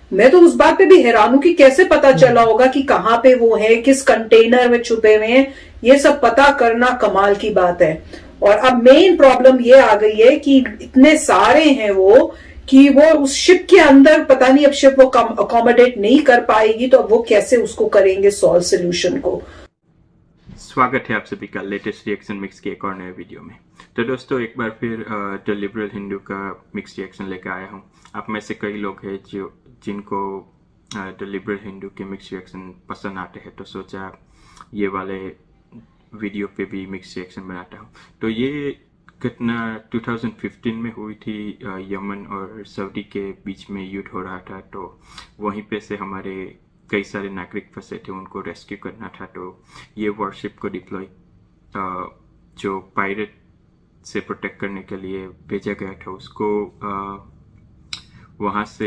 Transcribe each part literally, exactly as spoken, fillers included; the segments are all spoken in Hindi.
मैं तो उस बात पे भी हैरान हूं कि कैसे पता चला होगा कि कहाँ पे वो है, किस कंटेनर में छुपे हुए हैं। ये सब पता करना कमाल की बात है। और अब मेन प्रॉब्लम ये आ गई है कि इतने सारे हैं वो कि वो उस शिप के अंदर, पता नहीं अब शिप वो अकोमोडेट नहीं कर पाएगी, तो अब वो कैसे उसको करेंगे सॉल्व सोल्यूशन को। स्वागत है आप सभी का लेटेस्ट रिएक्शन मिक्स के एक और नए वीडियो में। तो दोस्तों, एक बार फिर द लिबरल हिंदू का मिक्स रिएक्शन लेकर आया हूँ। आप में से कई लोग हैं जो जिनको द लिबरल हिंदू के मिक्स रिएक्शन पसंद आते हैं, तो सोचा ये वाले वीडियो पे भी मिक्स रिएक्शन बनाता हूँ। तो ये घटना दो हज़ार पंद्रह में हुई थी। यमन और सऊदी के बीच में युद्ध हो रहा था, तो वहीं पे से हमारे कई सारे नागरिक फंसे थे, उनको रेस्क्यू करना था। तो ये वॉरशिप को डिप्लॉय जो पायरेट से प्रोटेक्ट करने के लिए भेजा गया था, उसको वहाँ से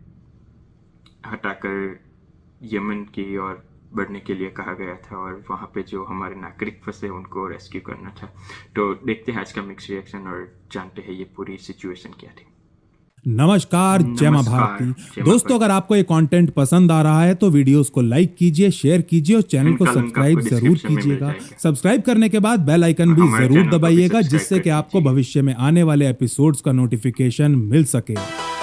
हटाकर यमन की ओर बढ़ने के लिए कहा गया था, और वहाँ पे जो हमारे नागरिक फंसे उनको रेस्क्यू करना था। तो देखते हैं आज का मिक्स रिएक्शन और जानते हैं ये पूरी सिचुएशन क्या थी। नमस्कार, जय मां भारती। दोस्तों, अगर आपको ये कंटेंट पसंद आ रहा है तो वीडियोस को लाइक कीजिए, शेयर कीजिए और चैनल को सब्सक्राइब जरूर कीजिएगा। सब्सक्राइब करने के बाद बेल आइकन भी जरूर दबाइएगा, जिससे कि आपको भविष्य में आने वाले एपिसोड्स का नोटिफिकेशन मिल सके।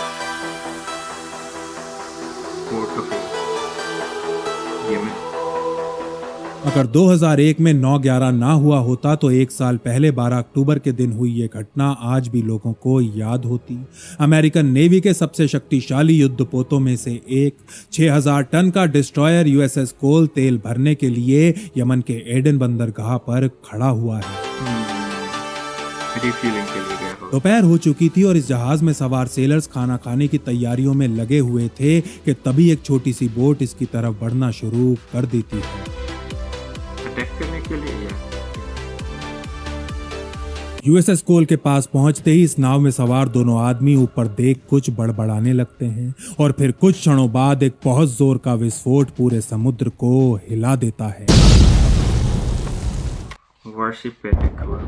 अगर दो हज़ार एक में नौ ग्यारह ना हुआ होता तो एक साल पहले बारह अक्टूबर के दिन हुई ये घटना आज भी लोगों को याद होती। अमेरिकन नेवी के सबसे शक्तिशाली युद्धपोतों में से एक छह हज़ार टन का डिस्ट्रॉयर यूएसएस कोल तेल भरने के लिए यमन के एडन बंदरगाह पर खड़ा हुआ है। दोपहर हो चुकी थी और इस जहाज में सवार सेलर्स खाना खाने की तैयारियों में लगे हुए थे कि तभी एक छोटी सी बोट इसकी तरफ बढ़ना शुरू कर देती है। करने के लिए यूएसएस कोल के पास पहुंचते ही इस नाव में सवार दोनों आदमी ऊपर देख कुछ बड़बड़ाने लगते हैं, और फिर कुछ क्षणों बाद एक बहुत जोर का विस्फोट पूरे समुद्र को हिला देता है। वॉरशिप पे अटैक हुआ।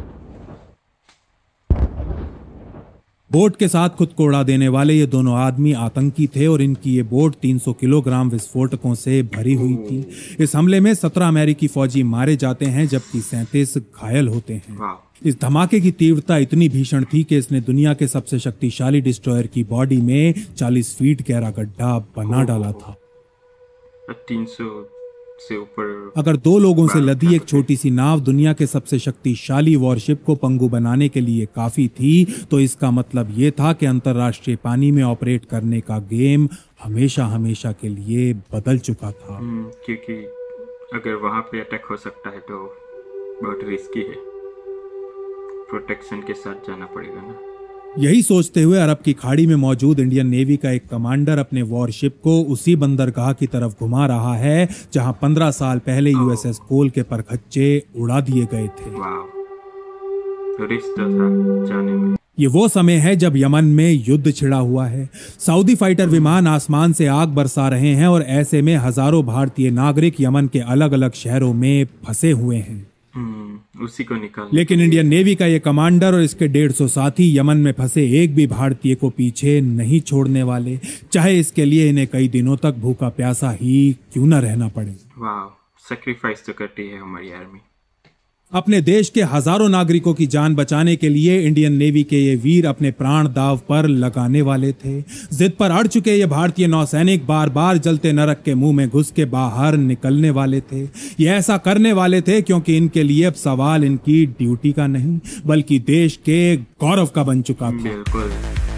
बोट के साथ खुद को उड़ा देने वाले ये दोनों आदमी आतंकी थे और इनकी ये बोट तीन सौ किलोग्राम विस्फोटकों से भरी हुई थी। इस हमले में सत्रह अमेरिकी फौजी मारे जाते हैं, जबकि सैंतीस घायल होते हैं। इस धमाके की तीव्रता इतनी भीषण थी कि इसने दुनिया के सबसे शक्तिशाली डिस्ट्रॉयर की बॉडी में चालीस फीट गहरा गड्ढा बना डाला था। तीन सौ से ऊपर अगर दो लोगों से लदी एक छोटी सी नाव दुनिया के सबसे शक्तिशाली वॉरशिप को पंगु बनाने के लिए काफी थी, तो इसका मतलब ये था कि अंतरराष्ट्रीय पानी में ऑपरेट करने का गेम हमेशा हमेशा के लिए बदल चुका था। क्योंकि अगर वहां पे अटैक हो सकता है तो बहुत रिस्की है, प्रोटेक्शन के साथ जाना पड़ेगा ना। यही सोचते हुए अरब की खाड़ी में मौजूद इंडियन नेवी का एक कमांडर अपने वॉरशिप को उसी बंदरगाह की तरफ घुमा रहा है जहां पंद्रह साल पहले यूएसएस कोल के परखच्चे उड़ा दिए गए थे। तो रिस्क था जाने में। ये वो समय है जब यमन में युद्ध छिड़ा हुआ है। सऊदी फाइटर विमान आसमान से आग बरसा रहे हैं और ऐसे में हजारों भारतीय नागरिक यमन के अलग अलग शहरों में फंसे हुए हैं। उसी को निकाल। लेकिन इंडियन नेवी का ये कमांडर और इसके डेढ़ सौ साथी यमन में फंसे एक भी भारतीय को पीछे नहीं छोड़ने वाले, चाहे इसके लिए इन्हें कई दिनों तक भूखा प्यासा ही क्यों न रहना पड़े। वाह, सैक्रिफाइस तो करती है हमारी आर्मी। अपने देश के हजारों नागरिकों की जान बचाने के लिए इंडियन नेवी के ये वीर अपने प्राण दांव पर लगाने वाले थे। जिद पर अड़ चुके ये भारतीय नौसैनिक बार बार जलते नरक के मुंह में घुस के बाहर निकलने वाले थे। ये ऐसा करने वाले थे क्योंकि इनके लिए अब सवाल इनकी ड्यूटी का नहीं बल्कि देश के गौरव का बन चुका था। बिल्कुल।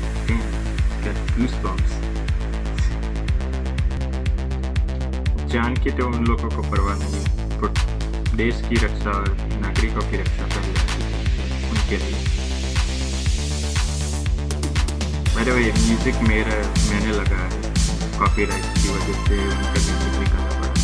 जान की तो उन लोगों को परवाह नहीं, देश की रक्षा और नागरिकों की रक्षा पहले उनके लिए। मेरे वो म्यूजिक मेरा मैंने लगा है, कॉपीराइट की वजह से उनका म्यूजिक निकालना पड़ा।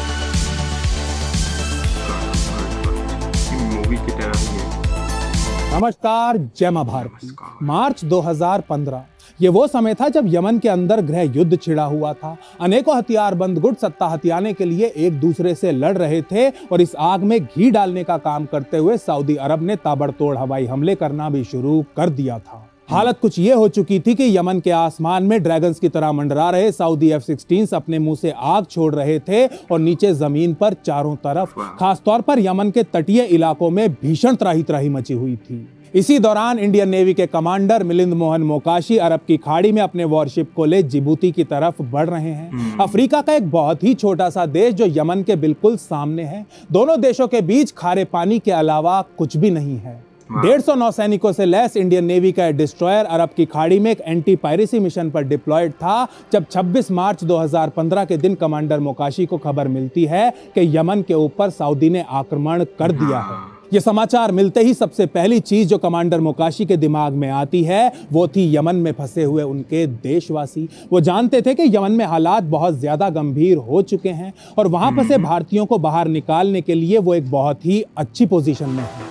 मूवी की तरह ही है। नमस्कार, जय मां भारती। मार्च दो हज़ार पंद्रह ये वो समय था जब यमन के अंदर गृह युद्ध छिड़ा हुआ था। अनेकों हथियारबंद गुट सत्ता हथियाने के लिए एक दूसरे से लड़ रहे थे और इस आग में घी डालने का काम करते हुए सऊदी अरब ने ताबड़तोड़ हवाई हमले करना भी शुरू कर दिया था। हालत कुछ ये हो चुकी थी कि यमन के आसमान में ड्रैगन्स की तरह मंडरा रहे सऊदी एफ सिक्सटीन अपने मुंह से आग छोड़ रहे थे और नीचे जमीन पर चारों तरफ, खासतौर पर यमन के तटीय इलाकों में भीषण त्राही त्राही मची हुई थी। इसी दौरान इंडियन नेवी के कमांडर मिलिंद मोहन मोकाशी अरब की खाड़ी में अपने वॉरशिप को ले जिबूती की तरफ बढ़ रहे हैं। अफ्रीका का एक बहुत ही छोटा सा देश जो यमन के बिल्कुल सामने है। दोनों देशों के बीच खारे पानी के अलावा कुछ भी नहीं है। डेढ़ सौ नौसैनिकों से लैस इंडियन नेवी का डिस्ट्रॉयर अरब की खाड़ी में एक एंटी पायरेसी मिशन पर डिप्लॉयड था जब छब्बीस मार्च दो हज़ार पंद्रह के दिन कमांडर मोकाशी को खबर मिलती है कि यमन के ऊपर सऊदी ने आक्रमण कर दिया है। ये समाचार मिलते ही सबसे पहली चीज जो कमांडर मोकाशी के दिमाग में आती है वो थी यमन में फंसे हुए उनके देशवासी। वो जानते थे कि यमन में हालात बहुत ज्यादा गंभीर हो चुके हैं और वहां फंसे भारतीयों को बाहर निकालने के लिए वो एक बहुत ही अच्छी पोजीशन में है।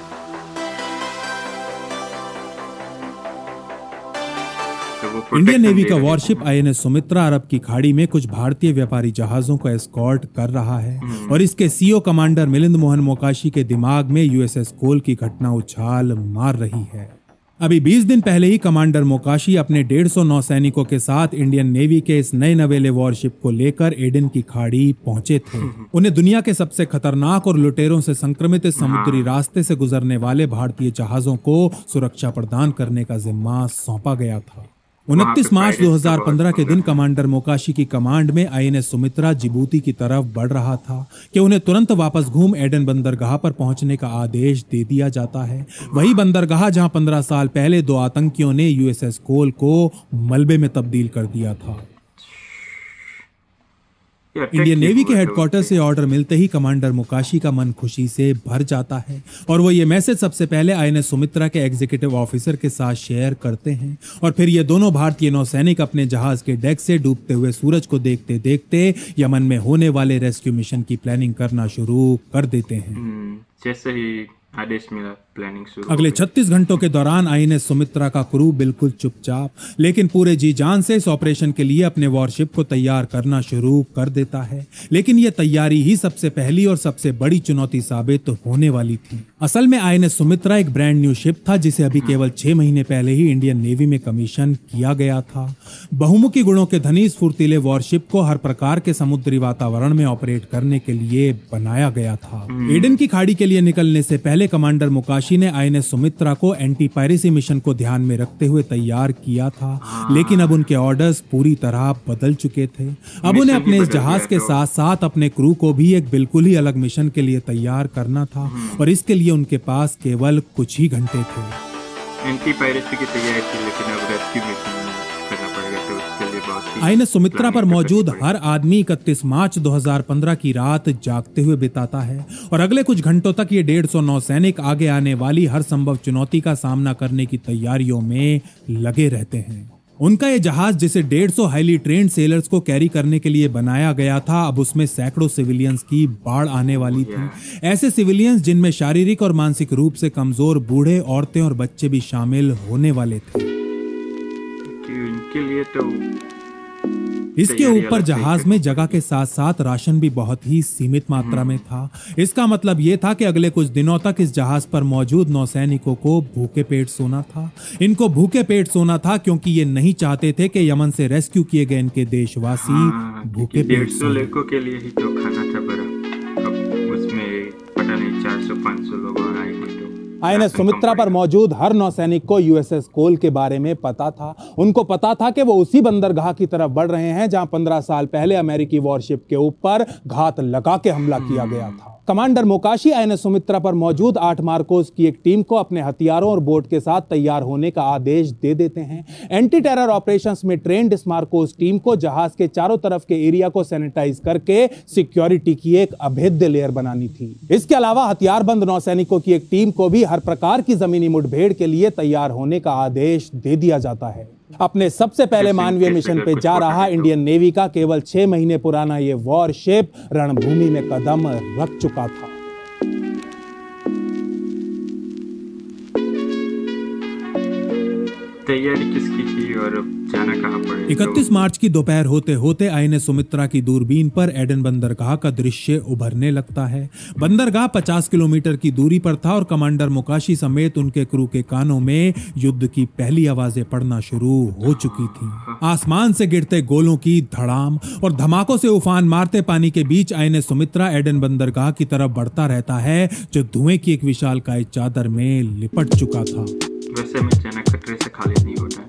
इंडियन नेवी का warship I N S Sumitra अरब की खाड़ी में कुछ भारतीय व्यापारी जहाजों को एस्कॉर्ट कर रहा है और इसके सीईओ कमांडर मिलिंद मोहन मोकाशी के दिमाग में यू एस एस कोल की घटना उछाल मार रही है। अभी बीस दिन पहले ही कमांडर मोकाशी अपने डेढ़ सौ नौसैनिकों के साथ इंडियन नेवी के इस नए नवेले वॉरशिप को लेकर एडन की खाड़ी पहुंचे थे। उन्हें दुनिया के सबसे खतरनाक और लुटेरों से संक्रमित समुद्री रास्ते से गुजरने वाले भारतीय जहाजों को सुरक्षा प्रदान करने का जिम्मा सौंपा गया था। उनतीस मार्च दो हज़ार पंद्रह के दिन कमांडर मोकाशी की कमांड में I N S Sumitra Djibouti की तरफ बढ़ रहा था कि उन्हें तुरंत वापस घूम एडन बंदरगाह पर पहुंचने का आदेश दे दिया जाता है। वही बंदरगाह जहां पंद्रह साल पहले दो आतंकियों ने यू एस एस कोल को मलबे में तब्दील कर दिया था। इंडियन नेवी के हेडक्वार्टर से ऑर्डर मिलते ही कमांडर मोकाशी का मन खुशी से भर जाता है और वो ये मैसेज सबसे पहले आई एन एस सुमित्रा के एग्जीक्यूटिव ऑफिसर के साथ शेयर करते हैं और फिर ये दोनों भारतीय नौसैनिक अपने जहाज के डेक से डूबते हुए सूरज को देखते देखते यमन में होने वाले रेस्क्यू मिशन की प्लानिंग करना शुरू कर देते हैं। जैसे ही आदेश मिला प्लानिंग शुरू। अगले छत्तीस घंटों के दौरान आई एन एस सुमित्रा का क्रू बिल्कुल चुपचाप लेकिन पूरे जी जान से इस ऑपरेशन के लिए अपने वॉरशिप को तैयार करना शुरू कर देता है। लेकिन ये तैयारी ही सबसे पहली और सबसे बड़ी चुनौती साबित होने वाली थी। असल में आई एन एस सुमित्रा एक ब्रांड न्यू शिप था जिसे अभी केवल छह महीने पहले ही इंडियन नेवी में कमीशन किया गया था। बहुमुखी गुणों के धनी इस फुर्तीले वॉरशिप को हर प्रकार के समुद्री वातावरण में ऑपरेट करने के लिए बनाया गया था। एडन की खाड़ी के लिए निकलने से पहले कमांडर मोकाशी ने आई एन एस सुमित्रा को एंटी पायरेसी मिशन को ध्यान में रखते हुए तैयार किया था, लेकिन अब उनके ऑर्डर्स पूरी तरह बदल चुके थे। अब उन्हें अपने इस जहाज के साथ साथ अपने क्रू को भी एक बिल्कुल ही अलग मिशन के लिए तैयार करना था और इसके लिए उनके पास केवल कुछ ही घंटे थे। एंटी पायरेसी की तैयारी थी लेकिन अब रेस्क्यू मिशन करना पड़ेगा तो उसके लिए बहुत ही आई एन एस सुमित्रा पर मौजूद हर आदमी इकतीस मार्च दो हज़ार पंद्रह की रात जागते हुए बिताता है और अगले कुछ घंटों तक ये डेढ़ सौ नौसैनिक आगे आने वाली हर संभव चुनौती का सामना करने की तैयारियों में लगे रहते हैं। उनका ये जहाज जिसे डेढ़ सौ हाईली ट्रेन्ड सेलर्स को कैरी करने के लिए बनाया गया था, अब उसमें सैकड़ों सिविलियंस की बाढ़ आने वाली थी। ऐसे सिविलियंस जिनमें शारीरिक और मानसिक रूप से कमजोर बूढ़े, औरतें और बच्चे भी शामिल होने वाले थे। इनके लिए तो इसके ऊपर जहाज में जगह के साथ साथ राशन भी बहुत ही सीमित मात्रा में था। इसका मतलब यह था कि अगले कुछ दिनों तक इस जहाज पर मौजूद नौसैनिकों को भूखे पेट सोना था। इनको भूखे पेट सोना था क्योंकि ये नहीं चाहते थे कि यमन से रेस्क्यू किए गए इनके देशवासी हाँ, भूखे पेट सोए। लोगों के लिए ही तो खाना था बड़ा, अब उसमें पता नहीं चार सौ पाँच सौ लोग और आएंगे। आई एन एस सुमित्रा पर मौजूद हर नौसैनिक को यू एस एस कोल के बारे में पता था। उनको पता था कि वो उसी बंदरगाह की तरफ बढ़ रहे हैं जहां पंद्रह साल पहले अमेरिकी वॉरशिप के ऊपर घात लगा के हमला किया गया था। Commander Mokashi I N S Sumitra पर मौजूद आठ मार्कोस की एक टीम को अपने हथियारों और बोट के साथ तैयार होने का आदेश दे देते हैं। एंटी टेरर ऑपरेशंस में ट्रेंड इस मार्कोस टीम को जहाज के चारों तरफ के एरिया को सैनिटाइज करके सिक्योरिटी की एक अभेद्य लेयर बनानी थी। इसके अलावा हथियारबंद नौसैनिकों की एक टीम को भी हर प्रकार की जमीनी मुठभेड़ के लिए तैयार होने का आदेश दे दिया जाता है। अपने सबसे पहले मानवीय मिशन पे जा रहा इंडियन नेवी का केवल छह महीने पुराना ये वॉरशिप रणभूमि में कदम रख चुका था। तैयारी किसकी थी और जाना कहाँ पड़े? इकतीस मार्च की दोपहर होते होते आईएनएस सुमित्रा की दूरबीन पर एडन बंदरगाह का दृश्य उभरने लगता है। बंदरगाह पचास किलोमीटर की दूरी पर था और कमांडर मोकाशी समेत उनके क्रू के कानों में युद्ध की पहली आवाजें पड़ना शुरू हो चुकी थी। आसमान से गिरते गोलों की धड़ाम और धमाकों से उफान मारते पानी के बीच आईएनएस सुमित्रा एडन बंदरगाह की तरफ बढ़ता रहता है, जो धुएं की एक विशालकाय चादर में लिपट चुका था। वैसे में जाना खतरे से खाली नहीं होता है।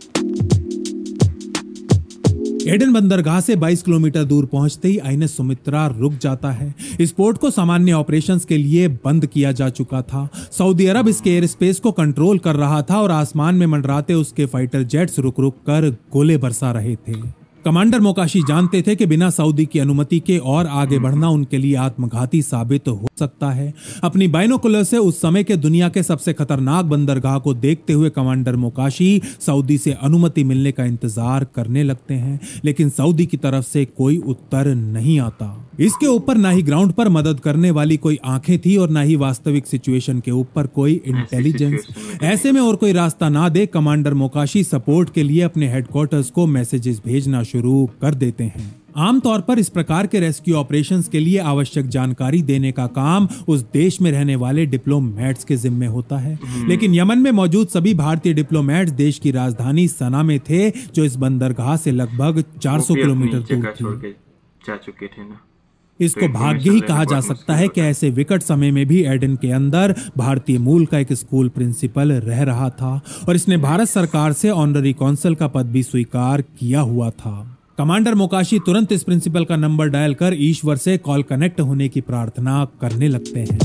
एडन बंदरगाह से बाईस किलोमीटर दूर पहुंचते ही आईएनएस सुमित्रा रुक जाता है। इस पोर्ट को सामान्य ऑपरेशंस के लिए बंद किया जा चुका था। सऊदी अरब इसके एयर स्पेस को कंट्रोल कर रहा था और आसमान में मंडराते उसके फाइटर जेट्स रुक रुक कर गोले बरसा रहे थे। कमांडर मोकाशी जानते थे कि बिना सऊदी की अनुमति के और आगे बढ़ना उनके लिए आत्मघाती साबित हो सकता है। अपनी बाइनोकुलर से उस समय के दुनिया के सबसे खतरनाक बंदरगाह को देखते हुए कमांडर मोकाशी सऊदी से अनुमति मिलने का इंतजार करने लगते हैं, लेकिन सऊदी की तरफ से कोई उत्तर नहीं आता। इसके ऊपर ना ही ग्राउंड पर मदद करने वाली कोई आंखें थी और ना ही वास्तविक सिचुएशन के ऊपर कोई इंटेलिजेंस। ऐसे में और कोई रास्ता ना दे कमांडर मोकाशी सपोर्ट के लिए अपने हेडक्वार्टर्स को मैसेजेस भेजना शुरू कर देते हैं। आमतौर पर इस प्रकार के रेस्क्यू ऑपरेशंस के लिए आवश्यक जानकारी देने का काम उस देश में रहने वाले डिप्लोमेट्स के जिम्मे होता है, लेकिन यमन में मौजूद सभी भारतीय डिप्लोमेट्स देश की राजधानी सना में थे, जो इस बंदरगाह से लगभग चार सौ किलोमीटर दूर थी। जा चुके थे ना। इसको भाग्य ही कहा जा सकता है कि ऐसे विकट समय में भी एडन के अंदर भारतीय मूल का एक स्कूल प्रिंसिपल रह रहा था और इसने भारत सरकार से ऑनररी कौंसल का पद भी स्वीकार किया हुआ था। कमांडर मोकाशी तुरंत इस प्रिंसिपल का नंबर डायल कर ईश्वर से कॉल कनेक्ट होने की प्रार्थना करने लगते हैं।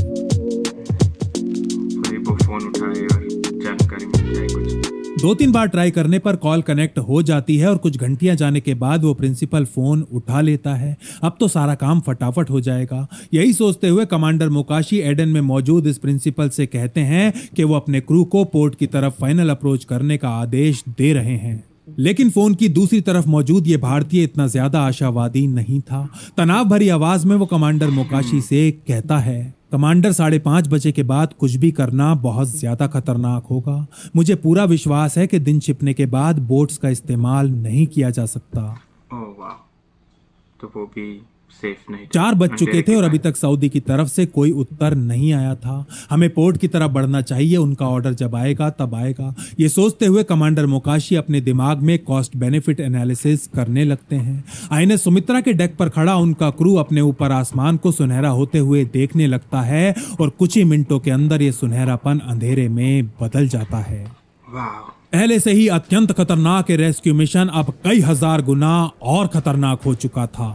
वो फोन उठाए और जानकारी मिल जाए कुछ। दो तीन बार ट्राई करने पर कॉल कनेक्ट हो जाती है और कुछ घंटियां जाने के बाद वो प्रिंसिपल फोन उठा लेता है। अब तो सारा काम फटाफट हो जाएगा। यही सोचते हुए कमांडर मोकाशी एडन में मौजूद इस प्रिंसिपल से कहते हैं कि वो अपने क्रू को पोर्ट की तरफ फाइनल अप्रोच करने का आदेश दे रहे हैं। लेकिन फोन की दूसरी तरफ मौजूद ये भारतीय इतना ज्यादा आशावादी नहीं था। तनाव भरी आवाज में वो कमांडर मोकाशी से कहता है, कमांडर, साढ़े पांच बजे के बाद कुछ भी करना बहुत ज्यादा खतरनाक होगा। मुझे पूरा विश्वास है कि दिन छिपने के बाद बोट्स का इस्तेमाल नहीं किया जा सकता। ओह वाह, तो वो भी सेफ नहीं। चार बज चुके थे और अभी तक सऊदी की तरफ से कोई उत्तर नहीं आया था। हमें पोर्ट की तरफ बढ़ना चाहिए, उनका ऑर्डर जब आएगा तब आएगा। ये सोचते हुए कमांडर मोकाशी अपने दिमाग में कॉस्ट बेनिफिट एनालिसिस करने लगते हैं। आईएनएस सुमित्रा के डेक पर खड़ा उनका क्रू अपने ऊपर आसमान को सुनहरा होते हुए देखने लगता है और कुछ ही मिनटों के अंदर ये सुनहरापन अंधेरे में बदल जाता है। पहले से ही अत्यंत खतरनाक रेस्क्यू मिशन अब कई हजार गुना और खतरनाक हो चुका था।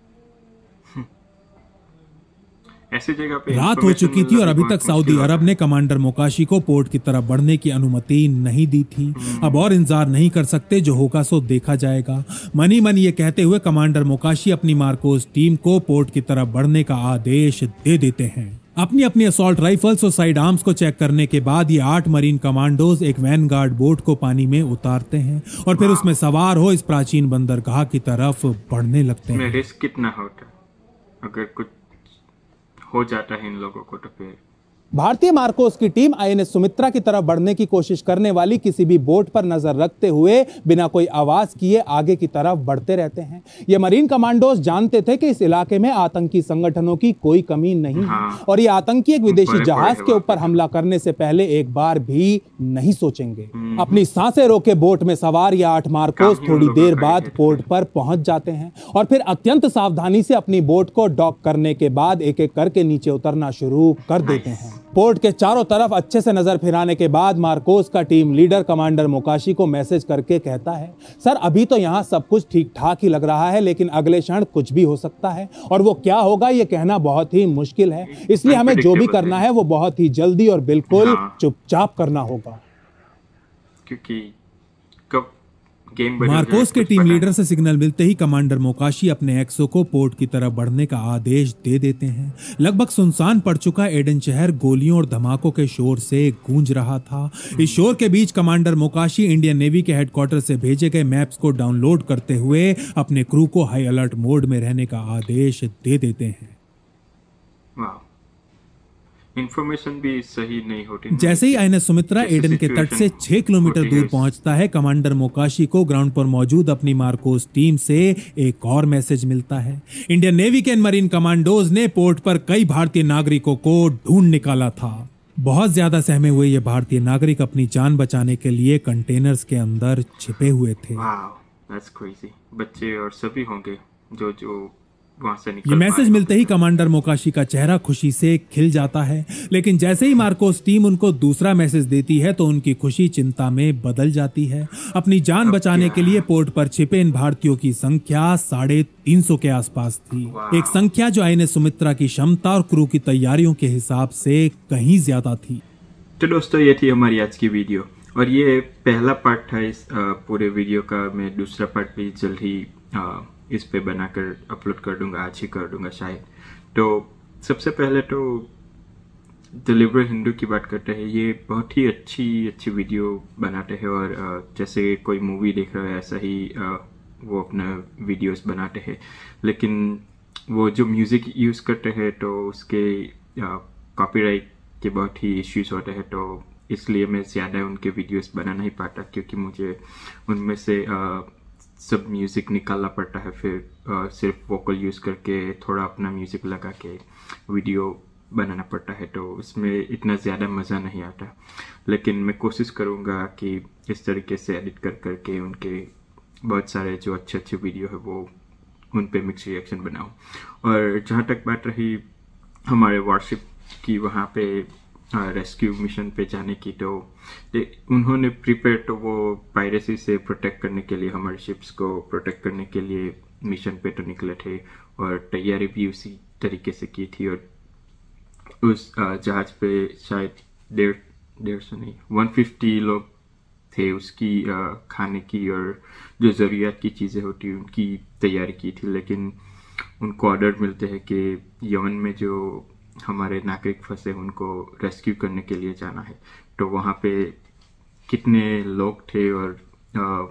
ऐसी जगह पे रात हो चुकी थी और अभी तक सऊदी अरब ने कमांडर मोकाशी को पोर्ट की तरफ बढ़ने की अनुमति नहीं दी थी। अब और इंतजार नहीं कर सकते, जो होगा सो देखा जाएगा। मनी मन ये कहते हुए कमांडर मोकाशी अपनी मार्कोस टीम को पोर्ट की तरफ बढ़ने का आदेश दे देते हैं। अपनी अपनी असॉल्ट राइफल्स और साइड आर्म्स को चेक करने के बाद ये आठ मरीन कमांडोज एक वैनगार्ड बोट को पानी में उतारते हैं और फिर उसमें सवार हो इस प्राचीन बंदरगाह की तरफ बढ़ने लगते हैं। रिस्क कितना होता अगर कुछ हो जाता है इन लोगों को तो फिर? भारतीय मार्कोस की टीम आईएनएस सुमित्रा की तरफ बढ़ने की कोशिश करने वाली किसी भी बोट पर नजर रखते हुए बिना कोई आवाज किए आगे की तरफ बढ़ते रहते हैं। ये मरीन कमांडोज जानते थे कि इस इलाके में आतंकी संगठनों की कोई कमी नहीं हाँ। है और ये आतंकी एक विदेशी जहाज के ऊपर हमला करने से पहले एक बार भी नहीं सोचेंगे। अपनी सांसें रोके बोट में सवार ये आठ मार्कोस थोड़ी देर बाद पोर्ट पर पहुंच जाते हैं और फिर अत्यंत सावधानी से अपनी बोट को डॉक करने के बाद एक एक करके नीचे उतरना शुरू कर देते हैं। पोर्ट के चारों तरफ अच्छे से नजर फिराने के बाद मार्कोस का टीम लीडर कमांडर मोकाशी को मैसेज करके कहता है, सर अभी तो यहाँ सब कुछ ठीक ठाक ही लग रहा है, लेकिन अगले क्षण कुछ भी हो सकता है और वो क्या होगा ये कहना बहुत ही मुश्किल है। इसलिए हमें जो भी करना है वो बहुत ही जल्दी और बिल्कुल चुपचाप करना होगा। क्योंकि मार्कोस के टीम लीडर से सिग्नल मिलते ही कमांडर मोकाशी अपने एक्सो को पोर्ट की तरफ बढ़ने का आदेश दे देते हैं। लगभग सुनसान पड़ चुका एडन शहर गोलियों और धमाकों के शोर से गूंज रहा था। इस शोर के बीच कमांडर मोकाशी इंडियन नेवी के हेडक्वार्टर से भेजे गए मैप्स को डाउनलोड करते हुए अपने क्रू को हाई अलर्ट मोड में रहने का आदेश दे देते हैं। इंफॉर्मेशन भी सही नहीं होती। जैसे ही आईएनएस सुमित्रा एडन के तट से छह किलोमीटर दूर पहुंचता है, कमांडर मोकाशी को ग्राउंड पर मौजूद अपनी मार्कोस टीम से एक और मैसेज मिलता है। इंडियन नेवी के मरीन कमांडोज ने पोर्ट पर कई भारतीय नागरिकों को ढूंढ निकाला था। बहुत ज्यादा सहमे हुए ये भारतीय नागरिक अपनी जान बचाने के लिए कंटेनर्स के अंदर छिपे हुए थे। Wow, that's crazy. बच्चे और सभी होंगे जो जो वहां से निकल। ये मैसेज मिलते ही कमांडर मोकाशी का चेहरा खुशी से खिल जाता है, लेकिन जैसे ही मार्कोस टीम उनको दूसरा मैसेज देती है तो उनकी खुशी चिंता में बदल जाती है। अपनी जान बचाने के लिए पोर्ट पर छिपे इन भारतीयों की संख्या साढ़े तीन सौ के आसपास थी, एक संख्या जो आईएनएस सुमित्रा की क्षमता और क्रू की तैयारियों के हिसाब से कहीं ज्यादा थी। तो दोस्तों, ये थी हमारी आज की वीडियो और ये पहला पार्ट था इस पूरे वीडियो का। मैं दूसरा पार्ट भी जल्द ही इस पे बनाकर अपलोड कर दूंगा, आज ही कर दूंगा शायद। तो सबसे पहले तो द लिबरल हिंदू की बात करते हैं। ये बहुत ही अच्छी अच्छी वीडियो बनाते हैं और जैसे कोई मूवी देख रहा है ऐसा ही वो अपना वीडियोस बनाते हैं, लेकिन वो जो म्यूज़िक यूज़ करते हैं तो उसके कॉपीराइट के बहुत ही इश्यूज होते हैं, तो इसलिए मैं ज़्यादा उनके वीडियोस बना नहीं पाता, क्योंकि मुझे उनमें से आ, सब म्यूज़िक निकालना पड़ता है। फिर आ, सिर्फ वोकल यूज़ करके थोड़ा अपना म्यूज़िक लगा के वीडियो बनाना पड़ता है, तो उसमें इतना ज़्यादा मज़ा नहीं आता। लेकिन मैं कोशिश करूँगा कि इस तरीके से एडिट कर करके उनके बहुत सारे जो अच्छे अच्छे वीडियो है वो उन पे मिक्स रिएक्शन बनाऊँ। और जहाँ तक बात रही हमारे वारशिप की वहाँ पे रेस्क्यू मिशन पे जाने की, तो उन्होंने प्रिपेयर तो वो पायरेसी से प्रोटेक्ट करने के लिए, हमारे शिप्स को प्रोटेक्ट करने के लिए मिशन पे तो निकले थे और तैयारी भी उसी तरीके से की थी। और उस जहाज पे शायद डेढ़ डेढ़ सौ नहीं वन फिफ्टी लोग थे। उसकी खाने की और जो ज़रूरियात की चीज़ें होती उनकी तैयारी की थी, लेकिन उनको ऑर्डर मिलते हैं कि यमन में जो हमारे नागरिक फंसे उनको रेस्क्यू करने के लिए जाना है। तो वहाँ पे कितने लोग थे और आ,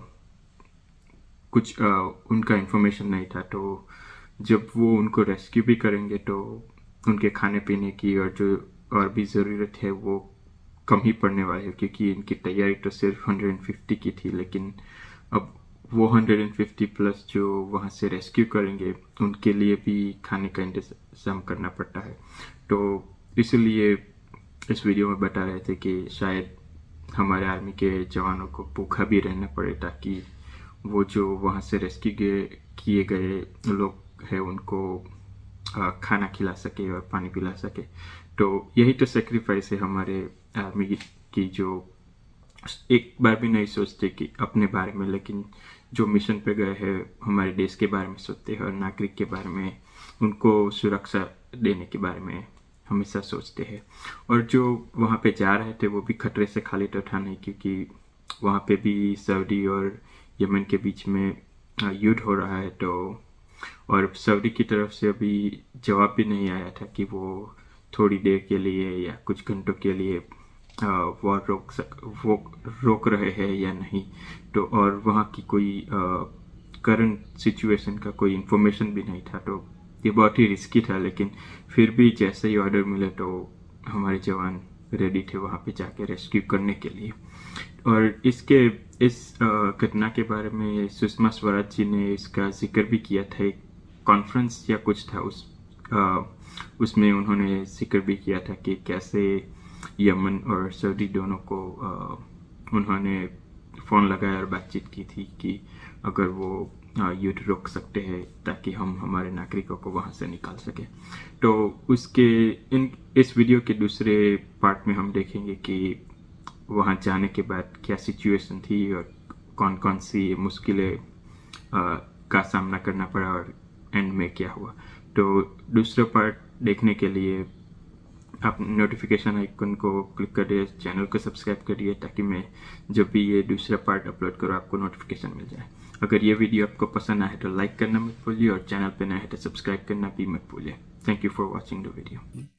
कुछ आ, उनका इन्फॉर्मेशन नहीं था, तो जब वो उनको रेस्क्यू भी करेंगे तो उनके खाने पीने की और जो और भी ज़रूरत है वो कम ही पड़ने वाले है, क्योंकि इनकी तैयारी तो सिर्फ एक सौ पचास की थी, लेकिन अब वो एक सौ पचास प्लस जो वहाँ से रेस्क्यू करेंगे उनके लिए भी खाने का इंतजाम करना पड़ता है। तो इसलिए इस वीडियो में बता रहे थे कि शायद हमारे आर्मी के जवानों को भूखा भी रहना पड़े, ताकि वो जो वहाँ से रेस्क्यू किए गए लोग हैं उनको खाना खिला सके और पानी पिला सके। तो यही तो सेक्रीफाइस है हमारे आर्मी की, जो एक बार भी नहीं सोचते कि अपने बारे में, लेकिन जो मिशन पे गए हैं हमारे देश के बारे में सोचते हैं और नागरिक के बारे में, उनको सुरक्षा देने के बारे में हमेशा सोचते हैं। और जो वहाँ पे जा रहे थे वो भी खतरे से खाली तो था नहीं, क्योंकि वहाँ पे भी सऊदी और यमन के बीच में युद्ध हो रहा है। तो और सऊदी की तरफ से अभी जवाब भी नहीं आया था कि वो थोड़ी देर के लिए या कुछ घंटों के लिए वॉर रोक सक वो रोक रहे हैं या नहीं। तो और वहाँ की कोई करंट सिचुएशन का कोई इन्फॉर्मेशन भी नहीं था, तो ये बहुत ही रिस्की था। लेकिन फिर भी जैसे ही ऑर्डर मिले तो हमारे जवान रेडी थे वहाँ पे जाके रेस्क्यू करने के लिए। और इसके इस घटना के बारे में सुषमा स्वराज जी ने इसका जिक्र भी किया था, एक कॉन्फ्रेंस या कुछ था उस आ, उसमें उन्होंने जिक्र भी किया था कि कैसे यमन और सऊदी दोनों को आ, उन्होंने फ़ोन लगाया और बातचीत की थी कि अगर वो युद्ध रोक सकते हैं ताकि हम हमारे नागरिकों को वहाँ से निकाल सके। तो उसके इन इस वीडियो के दूसरे पार्ट में हम देखेंगे कि वहाँ जाने के बाद क्या सिचुएशन थी और कौन कौन सी मुश्किलें का सामना करना पड़ा और एंड में क्या हुआ। तो दूसरा पार्ट देखने के लिए आप नोटिफिकेशन आइकन को क्लिक करिए, चैनल को सब्सक्राइब करिए, ताकि मैं जब भी ये दूसरा पार्ट अपलोड करूँ आपको नोटिफिकेशन मिल जाए। अगर ये वीडियो आपको पसंद आए तो लाइक करना मत भूलिए और चैनल पे नए हैं तो सब्सक्राइब करना भी मत भूलिए। Thank you for watching the video.